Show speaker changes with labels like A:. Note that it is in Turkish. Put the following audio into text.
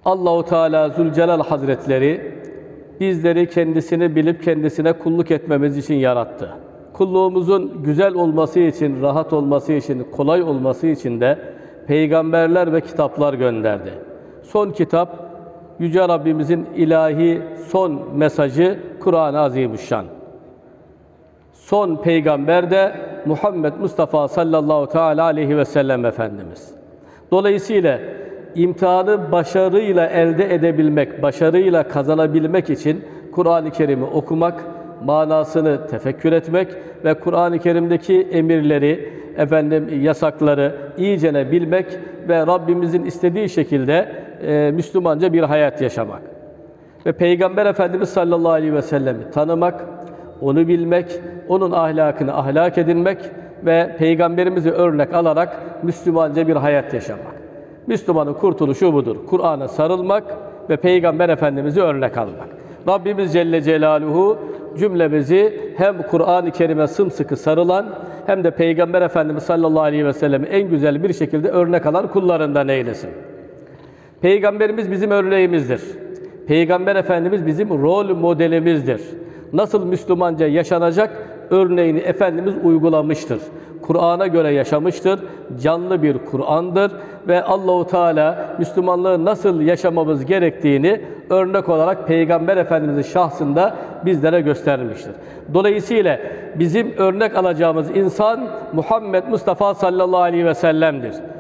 A: Allahu Teala Zülcelal Hazretleri bizleri kendisini bilip kendisine kulluk etmemiz için yarattı. Kulluğumuzun güzel olması için, rahat olması için, kolay olması için de peygamberler ve kitaplar gönderdi. Son kitap, Yüce Rabbimizin ilahi son mesajı Kur'an-ı Azimüşşan. Son peygamber de Muhammed Mustafa sallallahu teala aleyhi ve sellem Efendimiz. Dolayısıyla imtihanı başarıyla elde edebilmek, başarıyla kazanabilmek için Kur'an-ı Kerim'i okumak, manasını tefekkür etmek ve Kur'an-ı Kerim'deki emirleri, yasakları iyicene bilmek ve Rabbimizin istediği şekilde Müslümanca bir hayat yaşamak. Ve Peygamber Efendimiz sallallahu aleyhi ve sellem'i tanımak, onu bilmek, onun ahlakını ahlak edinmek ve Peygamberimizi örnek alarak Müslümanca bir hayat yaşamak. Müslümanın kurtuluşu budur. Kur'an'a sarılmak ve Peygamber Efendimiz'i örnek almak. Rabbimiz Celle Celaluhu cümlemizi hem Kur'an-ı Kerim'e sımsıkı sarılan hem de Peygamber Efendimiz sallallahu aleyhi ve sellem'i en güzel bir şekilde örnek alan kullarından eylesin. Peygamberimiz bizim örneğimizdir. Peygamber Efendimiz bizim rol modelimizdir. Nasıl Müslümanca yaşanacak örneğini Efendimiz uygulamıştır. Kur'an'a göre yaşamıştır. Canlı bir Kur'an'dır ve Allahu Teala Müslümanlığı nasıl yaşamamız gerektiğini örnek olarak Peygamber Efendimiz'in şahsında bizlere göstermiştir. Dolayısıyla bizim örnek alacağımız insan Muhammed Mustafa sallallahu aleyhi ve sellem'dir.